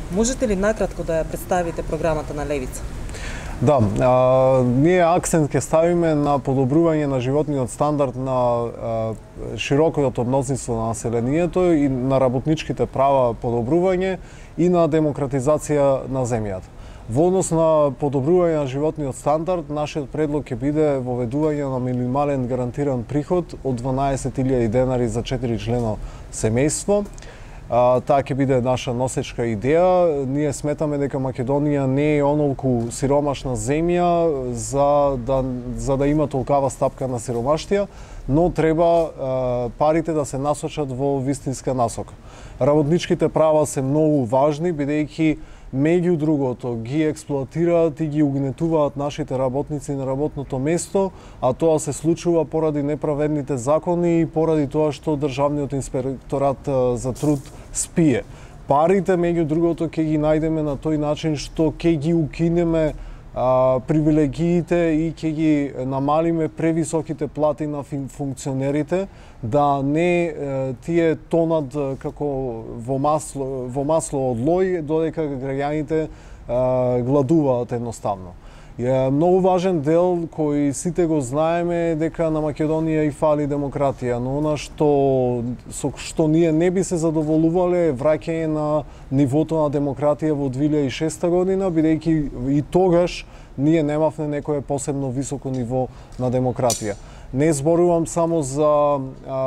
Можете ли накратко да ја представите програмата на Левица? Да, ние акцент ќе ставиме на подобрување на животниот стандард на широкото мнозинство на населението и на работничките права подобрување и на демократизација на земјата. Во однос на подобрување на животниот стандард, нашиот предлог ќе биде воведување на минимален гарантиран приход од 12.000 денари за 4 члено семејство. Таа ќе биде наша носечка идеја. Ние сметаме дека Македонија не е онолку сиромашна земја за да има толкава стапка на сиромаштија, но треба парите да се насочат во вистинска насока. Работничките права се многу важни, бидејќи меѓу другото ги експлоатираат и ги угнетуваат нашите работници на работното место, а тоа се случува поради неправедните закони и поради тоа што Државниот инспекторат за труд спие. Парите, меѓу другото, ќе ги најдеме на тој начин што ќе ги укинеме привилегиите и ќе ги намалиме превисоките плати на функционерите, да не тие тонат како во масло од лој, додека граѓаните гладуваат едноставно. Многу важен дел кој сите го знаеме е дека на Македонија и фали демократија, но она со што ние не би се задоволувале е враќање на нивото на демократија во 2006 година, бидејќи и тогаш ние немавме некое посебно високо ниво на демократија. Не зборувам само за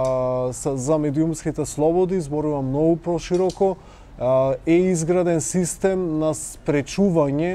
медиумските слободи, зборувам многу прошироко. Е изграден систем на спречување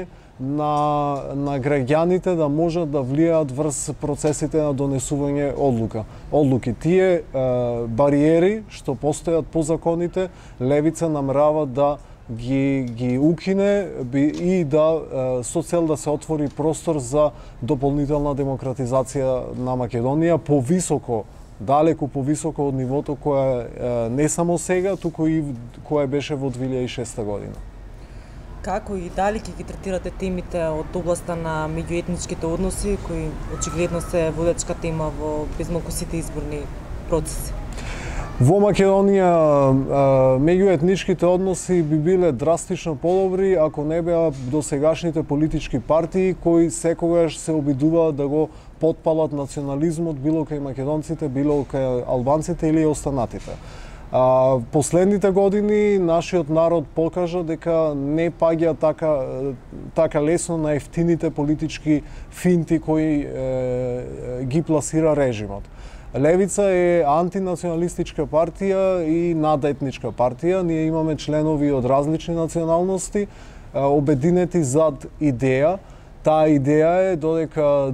на граѓаните да можат да влијаат врз процесите на донесување одлуки. Тие бариери што постојат по законите, Левица намерава да ги укине и да со цел да се отвори простор за дополнителна демократизација на Македонија повисоко, далеку повисоко од нивото кое не само сега, туку и кое беше во 2006 година. Како и дали ќе ги третирате темите од областа на меѓуетничките односи, кои очигледно се водечка тема во безмалку сите изборни процеси? Во Македонија меѓуетничките односи би биле драстично подобри ако не беа досегашните политички партии кои секогаш се обидуваат да го потпалат национализмот било кај македонците, било кај албанците или останатите. Последните години нашиот народ покажа дека не паѓа така лесно на ефтините политички финти кои ги пласира режимот. Левица е антинационалистичка партија и надетничка партија. Ние имаме членови од различни националности, обединети зад идеја. Таа идеја е додека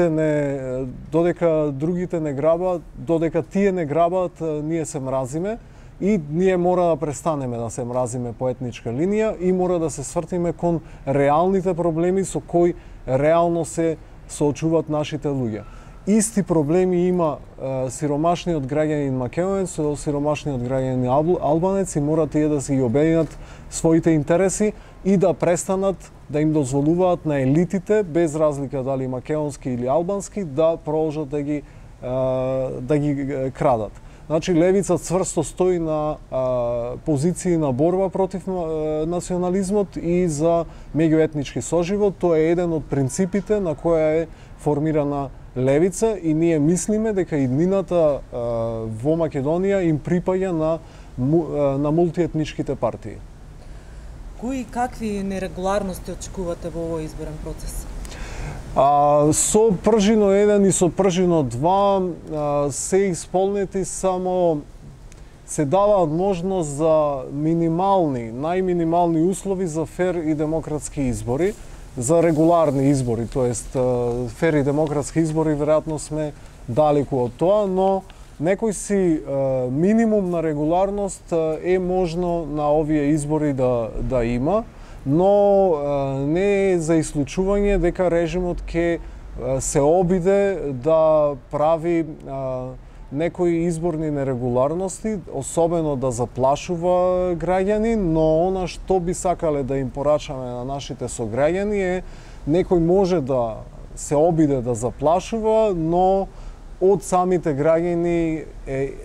тие не грабат, ние се мразиме и ние мора да престанеме да се мразиме по етничка линија и мора да се свртиме кон реалните проблеми со кои реално се соочуваат нашите луѓе. Исти проблеми има сиромашниот граѓанин македонец со сиромашниот граѓанин албанец и мора тие да си ги обединат своите интереси и да престанат да им дозволуваат на елитите, без разлика дали македонски или албански, да продолжат да ги крадат. Значи, Левица цврсто стои на позиции на борба против национализмот и за меѓуетнички соживот. Тоа е еден од принципите на која е формирана Левица и ние мислиме дека иднината во Македонија им припаѓа на мултиетничките партии. Кои и какви нерегуларности очекувате во овој изборен процес? Со пржино 1 и со пржино 2 се исполнети само се даваат можност за најминимални услови за фер и демократски избори, за регуларни избори, тоест фер и демократски избори, веројатно сме далеку од тоа, но некој си минимум на регуларност е можно на овие избори да има, но не е за исклучување дека режимот ќе се обиде да прави некои изборни нерегуларности, особено да заплашува граѓани, но она што би сакале да им порачаме на нашите сограѓани е некој може да се обиде да заплашува, но од самите граѓани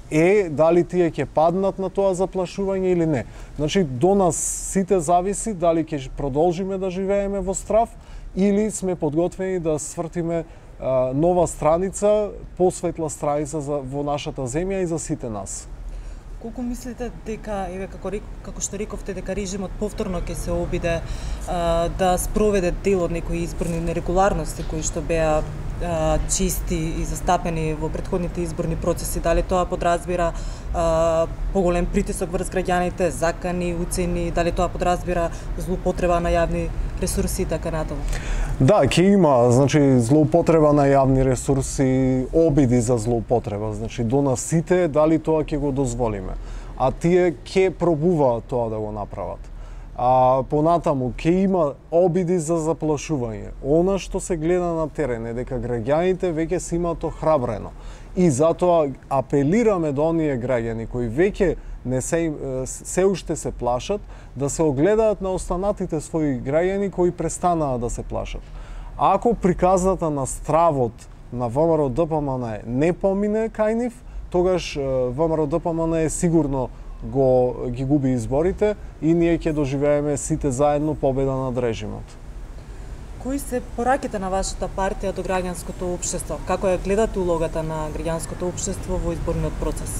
е дали тие ќе паднат на тоа заплашување или не. Значи, до нас сите зависи дали ќе продолжиме да живееме во страв или сме подготвени да свртиме нова страница, посветла страница во нашата земја и за сите нас. Колку мислите дека, еве како што рековте, дека режимот повторно ќе се обиде да спроведе дел од некои изборни нерегуларности кои што беа чисти и застапени во претходните изборни процеси, дали тоа подразбира поголем притисок врз граѓаните, закани, уцени, дали тоа подразбира злоупотреба на јавни ресурси и така натаму? Да, ќе има, значи, злоупотреба на јавни ресурси, обиди за злоупотреба, значи, до нас сите, дали тоа ќе го дозволиме. А тие ќе пробуваат тоа да го направат. А понатаму ќе има обиди за заплашување. Она што се гледа на терен е дека граѓаните веќе се имаат охрабрено. И затоа апелираме до оние граѓани кои веќе не се уште се плашат, да се огледаат на останатите своји граѓани кои престанаа да се плашат. Ако приказната на стравот на ВМРО ДПМН не помине кај нив, тогаш ВМРО ДПМН е сигурно ги губи изборите и ние ќе доживееме сите заедно победа над режимот. Кои се пораките на вашата партија до граѓанското општество? Како ја гледате улогата на граѓанското општество во изборниот процес?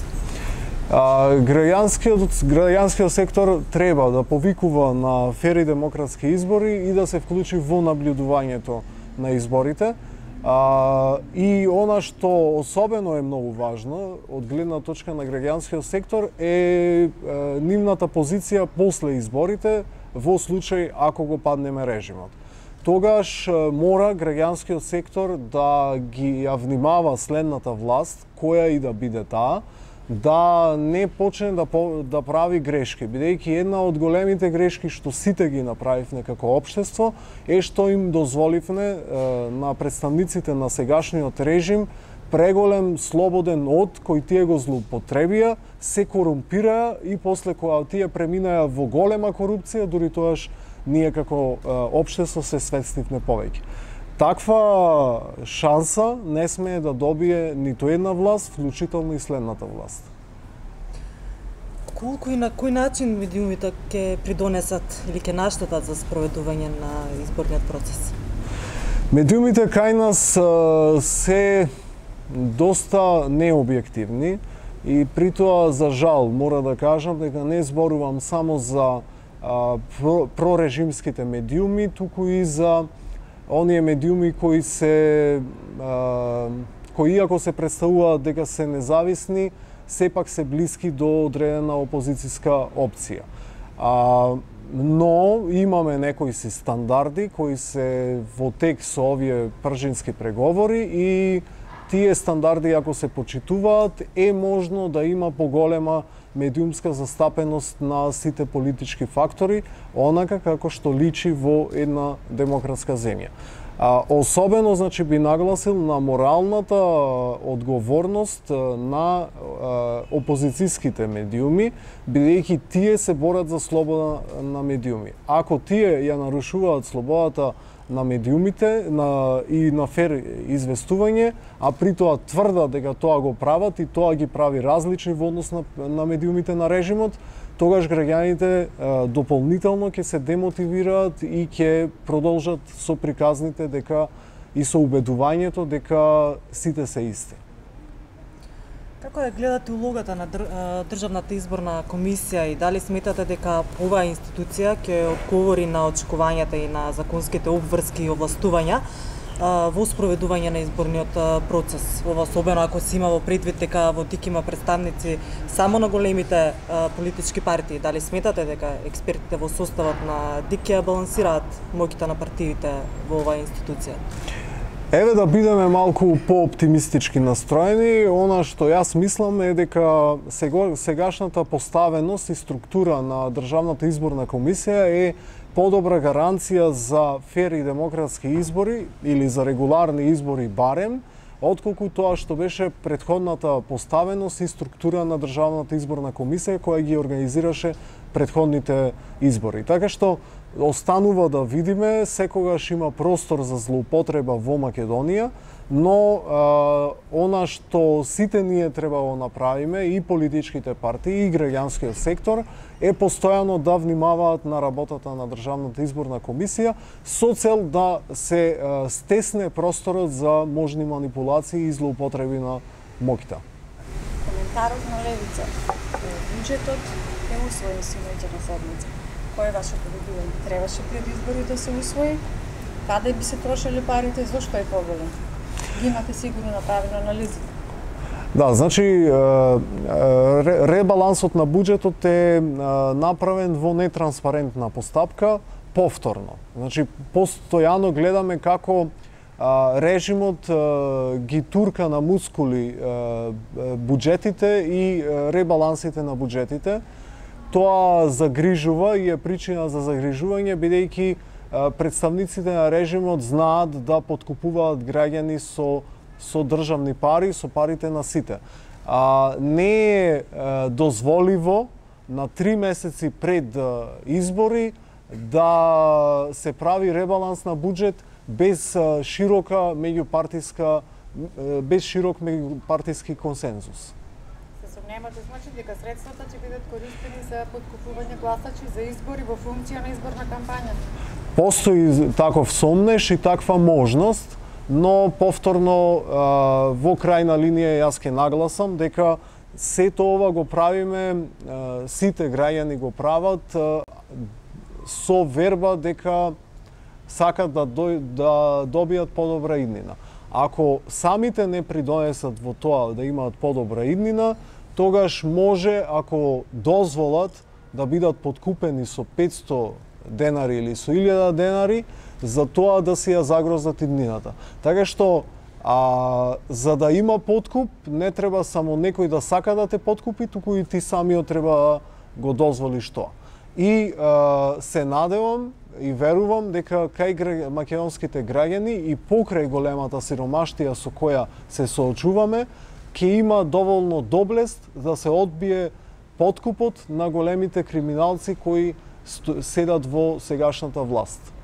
Граѓанскиот сектор треба да повикува на фер и демократски избори и да се вклучи во наблюдувањето на изборите. И она што особено е многу важно од гледна точка на граѓанскиот сектор е нивната позиција после изборите во случај ако го паднеме режимот. Тогаш мора граѓанскиот сектор да ги ја внимава следната власт, која и да биде таа, да не почне да прави грешки, бидејќи една од големите грешки што сите ги направивме како општество е што им дозволивме на представниците на сегашниот режим преголем слободен од кој тие го злоупотребија, се корумпираа и после кога тие преминаја во голема корупција, дури тоаш ние како општество се свестивме повеќе. Таква шанса не смее да добие ниту една власт, вклучително и следната власт. Колку и на кој начин медиумите ќе придонесат или ќе наштетат за спроведување на изборниот процес? Медиумите кај нас се доста необјективни и при тоа, за жал, мора да кажам дека не зборувам само за прорежимските медиуми, туку и за оние медиуми кои иако се представуваат дека се независни, сепак се блиски до одредена опозицијска опција. Но имаме некои си стандарди кои се во тек со овие пржински преговори и тие стандарди ако се почитуваат е можно да има поголема медиумска застапеност на сите политички фактори, онака како што личи во една демократска земја. Особено, значи, би нагласил на моралната одговорност на опозицијските медиуми, бидејќи тие се борат за слобода на медиуми. Ако тие ја нарушуваат слободата на медиумите и на фер известување, а при тоа тврдат дека тоа го прават и тоа ги прави различни во однос на медиумите на режимот, тогаш граѓаните дополнително ќе се демотивираат и ќе продолжат со приказните дека и со убедувањето дека сите се исти. Како ја гледате улогата на Државната изборна комисија и дали сметате дека оваа институција ќе одговори на очекувањата и на законските обврски и овластувања во спроведување на изборниот процес? Ова особено ако се има во предвид дека во ДИК има представници само на големите политички партии. Дали сметате дека експертите во составот на ДИК ќе балансираат моќите на партиите во оваа институција? Еве да бидеме малку по-оптимистички настроени, она што јас мислам е дека сегашната поставеност и структура на Државната изборна комисија е подобра гаранција за фер и демократски избори или за регуларни избори барем, отколку тоа што беше претходната поставеност и структура на Државната изборна комисија која ги организираше претходните избори. Така што останува да видиме, секогаш има простор за злоупотреба во Македонија, но она што сите ние треба да направиме, и политичките партии, и граѓанскиот сектор, е постојано да внимаваат на работата на Државната изборна комисија со цел да се стесне просторот за можни манипулации и злоупотреби на моќта. Коментарот на Левица. Буџетот е усвоен синоќа на седмица. Кој е вашето видување? Требаше пред избори да се усвои? Каде би се трошеле парите? Зошто е поголем? Ги имате сигурно направено анализи. Да, значи ребалансот на буџетот е направен во нетранспарентна постапка повторно. Значи постојано гледаме како режимот ги турка на мускули буџетите и ребалансите на буџетите. Тоа загрижува и е причина за загрижување, бидејќи представниците на режимот знаат да подкупуваат граѓани со државни пари, со парите на сите. Не е дозволиво на 3 месеци пред избори да се прави ребаланс на буџет без широк меѓупартиски консензус. Немате значи дека средствата ќе бидат користени за подкупување гласачи за избори во функција на изборна кампања? Постои таков сомнеш и таква можност, но повторно во крајна линија јас ќе нагласам дека сето ова го правиме, сите граѓани го прават со верба дека сакат да добијат подобра иднина. Ако самите не придонесат во тоа да имаат подобра иднина, тогаш може, ако дозволат да бидат подкупени со 500 денари или со 1000 денари, за тоа да си ја загрозат иднината. Така што, за да има подкуп, не треба само некој да сака да те подкупи, туку и ти самиот треба да го дозволиш тоа. И се надевам и верувам дека кај македонските граѓани и покрај големата сиромаштија со која се соочуваме, ќе има доволно доблест да се одбие подкупот на големите криминалци кои седат во сегашната власт.